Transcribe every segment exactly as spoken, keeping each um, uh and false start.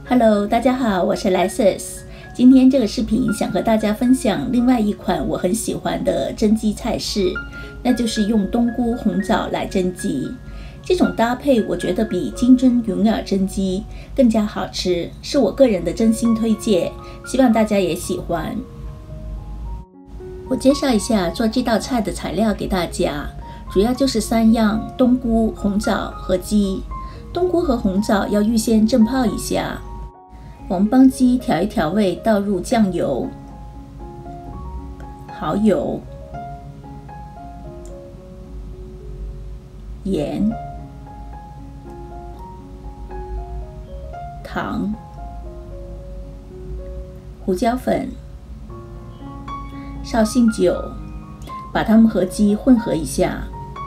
Hello， 大家好，我是 Lexis。今天这个视频想和大家分享另外一款我很喜欢的蒸鸡菜式，那就是用冬菇、红枣来蒸鸡。这种搭配我觉得比金针云耳蒸鸡更加好吃，是我个人的真心推荐，希望大家也喜欢。我介绍一下做这道菜的材料给大家，主要就是三样：冬菇、红枣和鸡。冬菇和红枣要预先浸泡一下。我们帮鸡调一调味，倒入酱油、蚝油、盐、糖、胡椒粉、绍兴酒，把它们和鸡混合一下。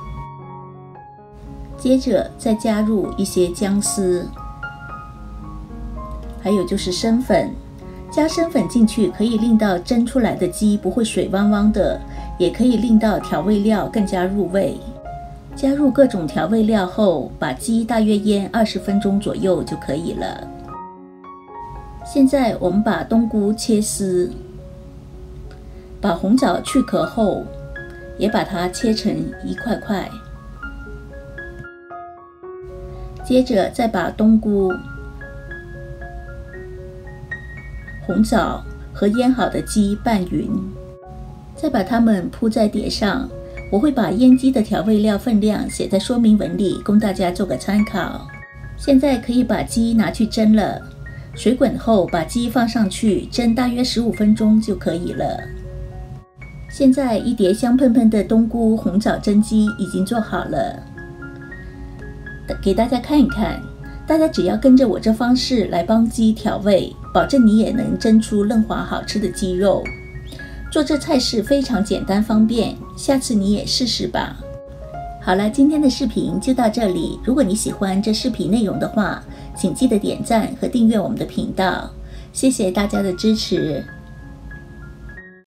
接着再加入一些姜丝，还有就是生粉。加生粉进去可以令到蒸出来的鸡不会水汪汪的，也可以令到调味料更加入味。加入各种调味料后，把鸡大约腌二十分钟左右就可以了。现在我们把冬菇切丝，把红枣去壳后，也把它切成一块块。接着再把冬菇、红枣和腌好的鸡拌匀，再把它们铺在碟上。我会把腌鸡的调味料分量写在说明文里，供大家做个参考。现在可以把鸡拿去蒸了，水滚后把鸡放上去蒸大约十五分钟就可以了。现在一碟香喷喷的冬菇红枣蒸鸡已经做好了，给大家看一看。大家只要跟着我这方式来帮鸡调味，保证你也能蒸出嫩滑好吃的鸡肉。做这菜式非常简单方便，下次你也试试吧。好了，今天的视频就到这里。如果你喜欢这视频内容的话，请记得点赞和订阅我们的频道，谢谢大家的支持。